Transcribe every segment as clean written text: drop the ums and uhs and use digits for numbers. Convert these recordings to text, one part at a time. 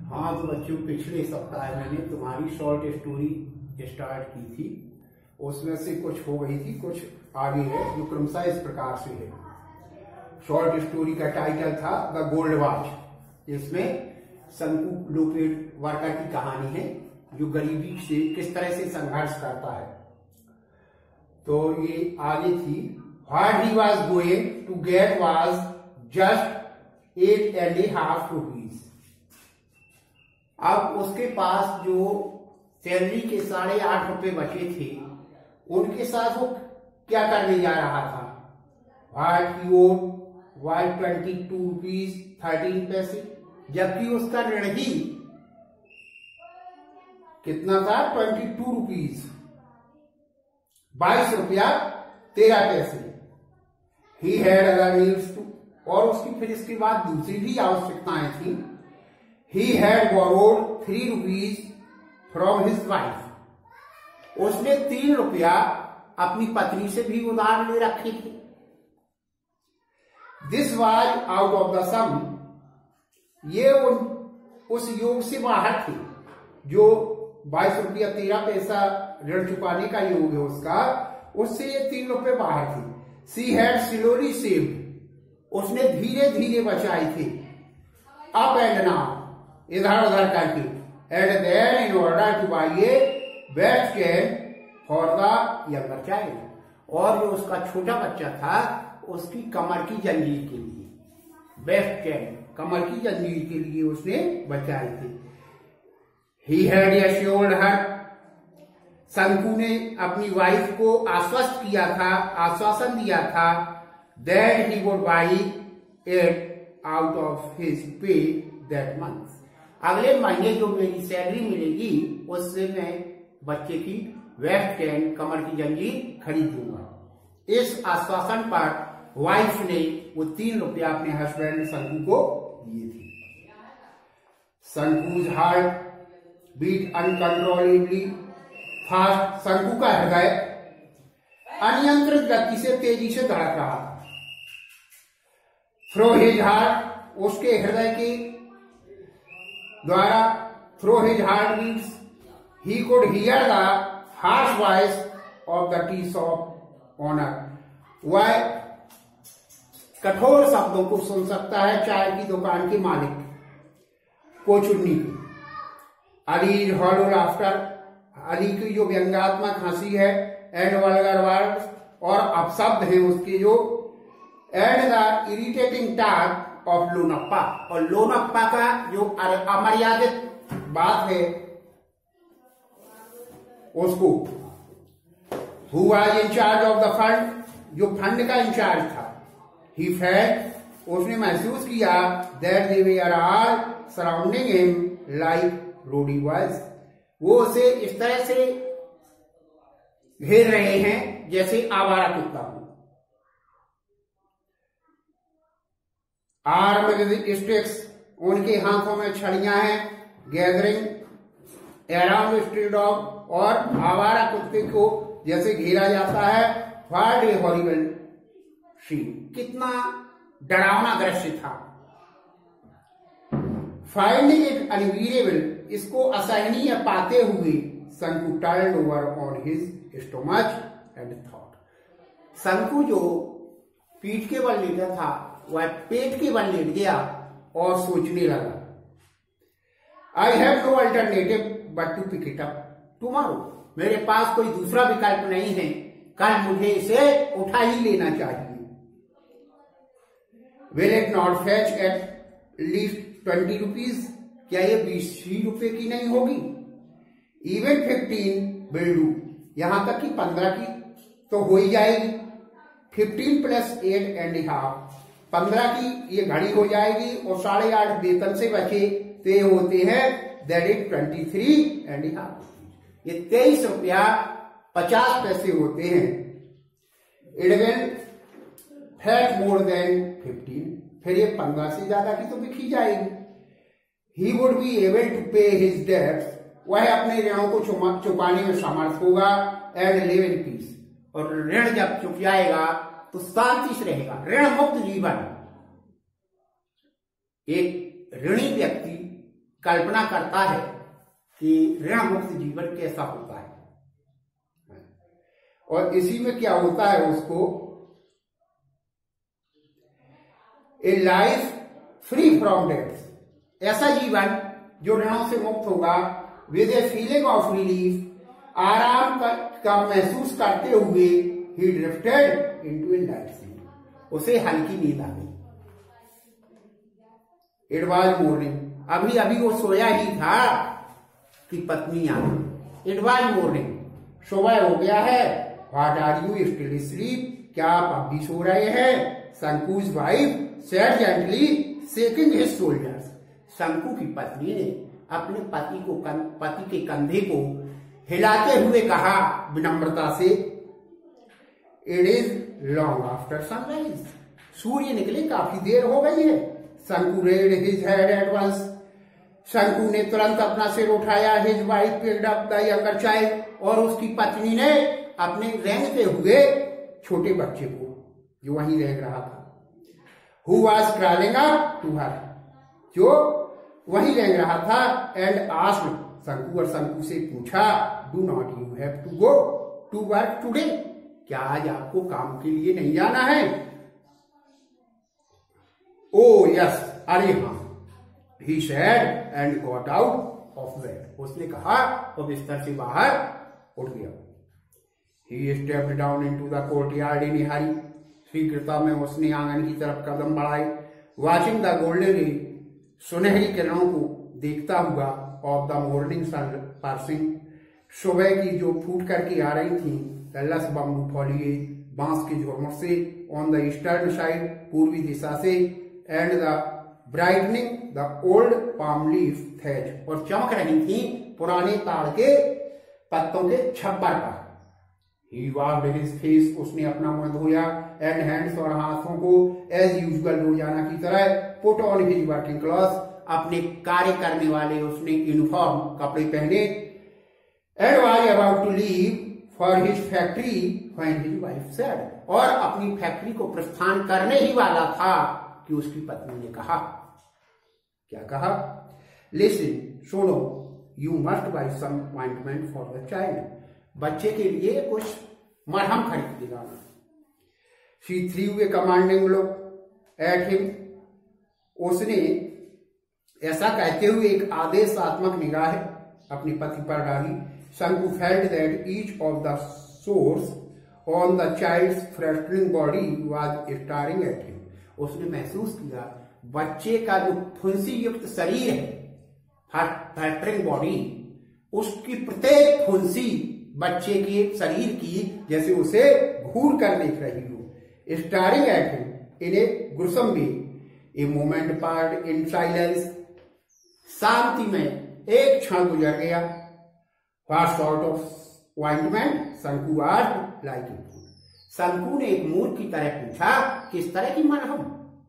हाँ तो बच्चों, पिछले सप्ताह मैंने तुम्हारी शॉर्ट स्टोरी स्टार्ट की थी। उसमें से कुछ हो गई थी, कुछ आगे है जो क्रमशः इस प्रकार से है। शॉर्ट स्टोरी का टाइटल था द गोल्ड वॉच। इसमें शंकु लोपेट वर्कर की कहानी है जो गरीबी से किस तरह से संघर्ष करता है। तो ये आगे थी। What he was going to get was just 8.5 rupees. अब उसके पास जो सैलरी के 8.5 रुपए बचे थे, उनके साथ वो क्या करने जा रहा था। What he owed why 22 rupees 13 पैसे, जबकि उसका ऋण ही कितना था, 22 रुपीज 22 रुपया 13 पैसे। He had other needs too, और उसकी फिर इसके बाद दूसरी भी आवश्यकताएं थी। He had borrowed 3 rupees from his wife. उसने 3 रुपया अपनी पत्नी से भी उधार ले रखे थे। This was out of the sum. ये उस योग से बाहर थे जो 22 रुपया 13 पैसा ऋण चुकाने का योग है उसका, उससे ये 3 रुपए बाहर थे। She had slowly saved. उसने धीरे धीरे बचाए थे, अप एंड डाउन, इधर उधर करके। And then in order to buy a best chain for the younger child, और जो उसका छोटा बच्चा था उसकी कमर की जंजीर के लिए, बेस्ट चेन कमर की जंजीर के लिए उसने बचाए थे। ही हैड एश्योर्ड हर, शंकु ने अपनी वाइफ को आश्वस्त किया था, आश्वासन दिया था, that he would buy it out of his pay that month. अगले महीने जो मेरी सैलरी मिलेगी उससे मैं बच्चे की वेस्ट चेन कमर की जंजीर खरीद लूंगा। इस आश्वासन पर वाइफ ने वो 3 रुपया अपने हस्बैंड शंकु को दिए थे। Shanku's heart beat uncontrollably fast. Shanku का हृदय अनियंत्रित गति से तेजी से धड़क रहा था। थ्रो हिज हार्ट, उसके हृदय के द्वारा, through his heart beats he could hear the harsh voice of the tea shop owner. वह कठोर शब्दों को सुन सकता है चाय की दुकान के मालिक को चुन्नी। अली हॉलो लाफ्टर, अली की जो व्यंग्यात्मक हंसी है, एंड वल्गर वर्ड्स, और अपशब्द है उसके जो, and the irritating talk of Lonappa, और लोनप्पा का जो अमर्यादित बात है उसको। Who was in charge of the fund, जो फंड का इंचार्ज था। ही फेल्ट, उसने महसूस किया, that they were all surrounding him like rowdy boys, वो उसे इस तरह से घेर रहे हैं जैसे आवारा कुत्ता हो। आर्म्ड विद स्टिक्स, उनके हाथों में छड़ियां हैं। गैदरिंग अराउंड स्ट्रीट डॉग, और आवारा कुत्ते को जैसे घेरा जाता है। व्हाट ए हॉरिबल सीन, कितना डरावना दृश्य था। फाइंडिंग इट अनबिलीवेबल, इसको असहनीय पाते हुए Shanku turned over on his stomach and thought. Shanku जो पीठ के बल लेटा था वह पेट के बल लेट गया और सोचने लगा। I have no alternative but to pick it up tomorrow, मेरे पास कोई दूसरा विकल्प नहीं है, कल मुझे इसे उठा ही लेना चाहिए। Will it not fetch at least 20 rupees, क्या ये 20 रुपए की नहीं होगी। इवन 15 विल डू, यहां तक कि 15 की तो हो ही जाएगी। 15 प्लस 8.5, 15 की ये घड़ी हो जाएगी, और 8.5 वेतन से बचे ते होते हैं, दैट इज 23.5। ये 23 रुपया 50 पैसे होते हैं। It will fetch more than 15, फिर ये 15 से ज्यादा की तो बिकी जाएगी। He would be able to pay his debts, वह अपने ऋणों को चुकाने में समर्थ होगा। एंड लिव इन पीस, और ऋण जब चुक जाएगा तो शांति से रहेगा, ऋण मुक्त जीवन। एक ऋणी व्यक्ति कल्पना करता है कि ऋण मुक्त जीवन कैसा होता है, और इसी में क्या होता है उसको a life free from debts, ऐसा जीवन जो ऋणों से मुक्त होगा, with a feeling of relief, आराम का महसूस करते हुए he drifted into a light sleep, उसे हल्की नींद आ गई। इट वाज मॉर्निंग, अभी अभी वो सोया ही था कि पत्नी आ गई। इट वाज मॉर्निंग, सुबह हो गया है। What are you still sleep, क्या आप अब भी सो रहे हैं? Shanku's wife said gently shaking his shoulders, Shanku की पत्नी ने अपने पति के कंधे को हिलाते हुए कहा विनम्रता से, it is long after sunrise, सूर्य निकले काफी देर हो गई है। Shanku raised his head at once, Shanku ने तुरंत अपना सिर उठाया। His wife picked up the younger child, और उसकी पत्नी ने अपने रेंगते हुए छोटे बच्चे को जो वहीं रेंग रहा था, who was crawling up to her, जो वहीं रेंग रहा था, एंड आस्क्ड, शंकु और शंकु से पूछा, do not you have to go to work today, क्या आज आपको काम के लिए नहीं जाना है? ओ यस, अरे हाँ, he said and got out of bed, उसने कहा और बिस्तर से बाहर उठ गया। He stepped down into the courtyard in a hurry, शीघ्रता में उसने आंगन की तरफ कदम बढ़ाए। वॉचिंग द गोल्डन रे, सुनहरी किरणों को देखता हुआ, of the morning sun passing, सुबह की जो फूट करके आ रही थी, द लस बम्बू फॉलिएज, बांस के झुरमुट से, ऑन द ईस्टर्न साइड, पूर्वी दिशा से, and the brightening the old palm leaf thatch, और चमक रही थी पुराने ताड़ के पत्तों के छप्पर पर। He washed his face, उसने अपना मुंह धोया, एंड हैंड्स, और हाथों को, एज यूजुअल रोजाना की तरह, put on his working cloth, अपने कार्य करने वाले उसने यूनिफॉर्म कपड़े पहने, and was about to leave for his factory when his wife said, और अपनी फैक्ट्री को प्रस्थान करने ही वाला था कि उसकी पत्नी ने कहा, क्या कहा? लिसन, सुनो, you must buy some ointment for the child, बच्चे के लिए कुछ मरहम खरीद के लाना। She threw a commanding look at him, उसने ऐसा कहते हुए एक आदेशात्मक निगाह अपने पति पर डाली। Shanku felt that each of the sores on the child's flattering body was staring at him, उसने महसूस किया बच्चे का जो फुंसी युक्त शरीर है, फ्लैटरिंग बॉडी, उसकी प्रत्येक फुंसी बच्चे के शरीर की जैसे उसे घूर कर देख रही हो। Staring at him in a gruesome way, a moment passed in silence, शांति में एक क्षण गुजर गया। What sort of ointment, Shanku asked like a fool, Shanku ने एक मूर्ख की तरह पूछा, किस तरह की मरहम?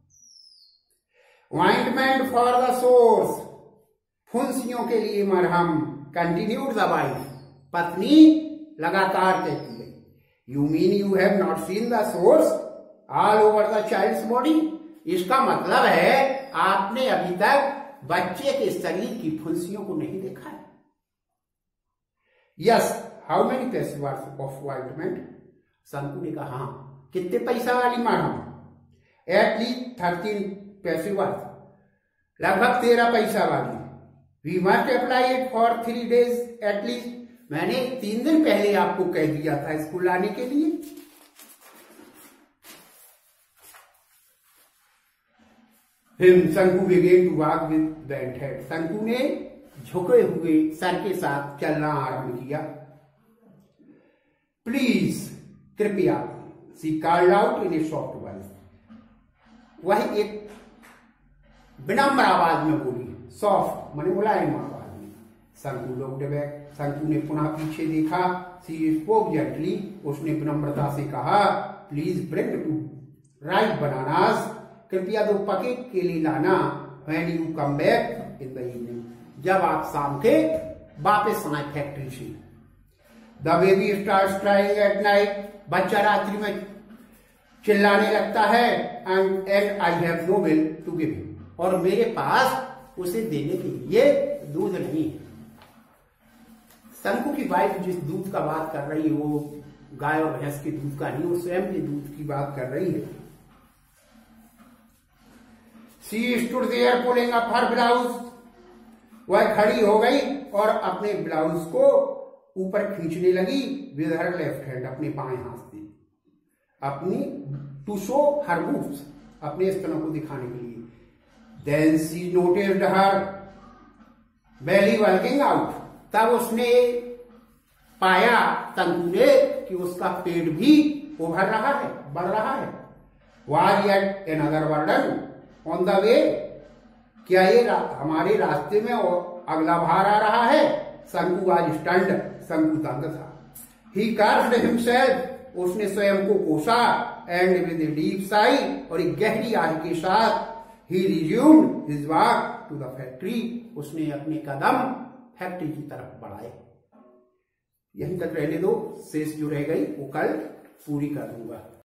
ऑइंटमेंट फॉर द सोर्स, फुंसियों के लिए मरहम। कंटिन्यूड द वाइफ, पत्नी लगातार कहती गई। You mean you have not seen the sores all over the child's body, इसका मतलब है आपने अभी तक बच्चे के शरीर की फुंसियों को नहीं देखा है। Yes, how many paise worth of ointment, Shanku ने कहा, हाँ, कितने पैसा वाली मरहम? एटलीस्ट 13 पैसे वर्थ, लगभग 13 पैसा वाली। We must apply it for 3 days at least, मैंने 3 दिन पहले आपको कह दिया था स्कूल आने के लिए। Shanku began to walk with bent head, Shanku ने झुके हुए सर के साथ चलना आरंभ किया। प्लीज, कृपया, she called out in a soft voice, वह एक विनम्र आवाज में बोली, सॉफ्ट माने मुलायम आवाज में। शंकु लुक्ड बैक, शंकु ने पुनः पीछे देखा। सी स्पोक जेंटली, उसने विनम्रता से कहा, प्लीज ब्रिंग 2 राइट बनानास, कृपया 2 पके केले लाना। When you come back in the evening, जब आप शाम के वापस आए फैक्ट्री से। The baby starts crying at night, बच्चा रात्रि में चिल्लाने लगता है। And I have no will to give him, और मेरे पास उसे देने के लिए दूध नहीं है। शंकु की वाइफ जिस दूध का बात कर रही है वो गाय और भैंस के दूध का नहीं, वो स्वयं के दूध की बात कर रही है। She stood there pulling up her blouse. वह खड़ी हो गई और अपने ब्लाउज को ऊपर खींचने लगी with her left hand, अपने बाएं हाथ से, अपनी to show her boobs, अपने स्तनों को दिखाने के लिए। Then she noticed her belly working out. तब उसने पाया शंकु ने कि उसका पेट भी उभर रहा है, बढ़ रहा है। Was yet another burden on the way. क्या ये हमारे रास्ते में अगला भार आ रहा है? शंकु was stunned, शंकु दंग था। He cursed himself, उसने स्वयं को कोसा, and with a deep sigh, और एक गहरी आह के साथ he resumed his walk to the factory, उसने अपने कदम फैक्ट्री की तरफ बढ़ाए। यहीं तक रहने दो, शेष जो रह गई वो कल पूरी कर दूंगा।